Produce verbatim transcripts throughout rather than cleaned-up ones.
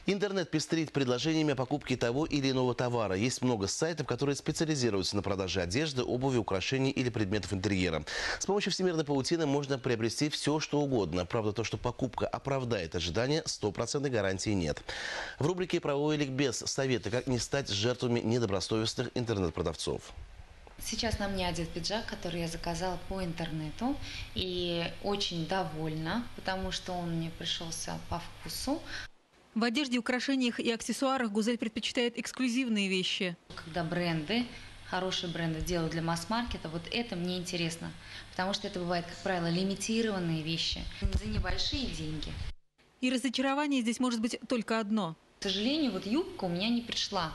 Интернет пестрит предложениями о покупке того или иного товара. Есть много сайтов, которые специализируются на продаже одежды, обуви, украшений или предметов интерьера. С помощью всемирной паутины можно приобрести все, что угодно. Правда, то, что покупка оправдает ожидания, стопроцентной гарантии нет. В рубрике «Правовой ликбез» советы, как не стать жертвами недобросовестных интернет-продавцов. Сейчас на мне одет пиджак, который я заказала по интернету, и очень довольна, потому что он мне пришелся по вкусу. В одежде, украшениях и аксессуарах Гузель предпочитает эксклюзивные вещи. Когда бренды, хорошие бренды делают для масс-маркета, вот это мне интересно, потому что это бывает, как правило, лимитированные вещи за небольшие деньги. И разочарование здесь может быть только одно. К сожалению, вот юбка у меня не пришла.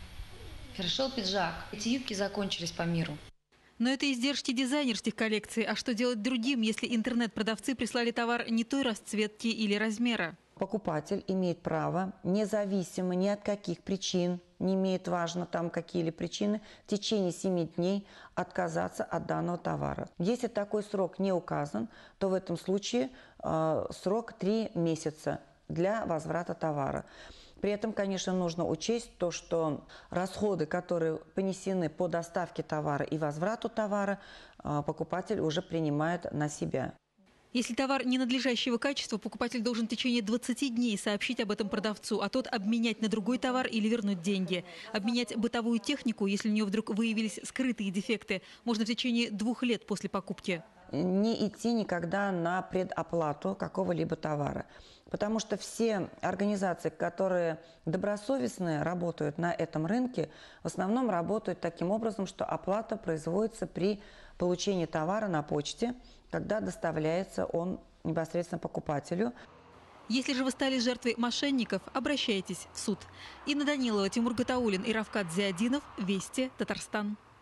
Пришел пиджак. Эти юбки закончились по миру. Но это издержки дизайнерских коллекций. А что делать другим, если интернет-продавцы прислали товар не той расцветки или размера? Покупатель имеет право, независимо ни от каких причин, не имеет важно там какие-ли причины, в течение семи дней отказаться от данного товара. Если такой срок не указан, то в этом случае э, срок три месяца для возврата товара. При этом, конечно, нужно учесть то, что расходы, которые понесены по доставке товара и возврату товара, э, покупатель уже принимает на себя. Если товар ненадлежащего качества, покупатель должен в течение двадцати дней сообщить об этом продавцу, а тот обменять на другой товар или вернуть деньги. Обменять бытовую технику, если у нее вдруг выявились скрытые дефекты, можно в течение двух лет после покупки. Не идти никогда на предоплату какого-либо товара. Потому что все организации, которые добросовестно работают на этом рынке, в основном работают таким образом, что оплата производится при получении товара на почте, когда доставляется он непосредственно покупателю. Если же вы стали жертвой мошенников, обращайтесь в суд. Инна Данилова, Тимур Гатауллин и Равкат Зиадинов. Вести, Татарстан.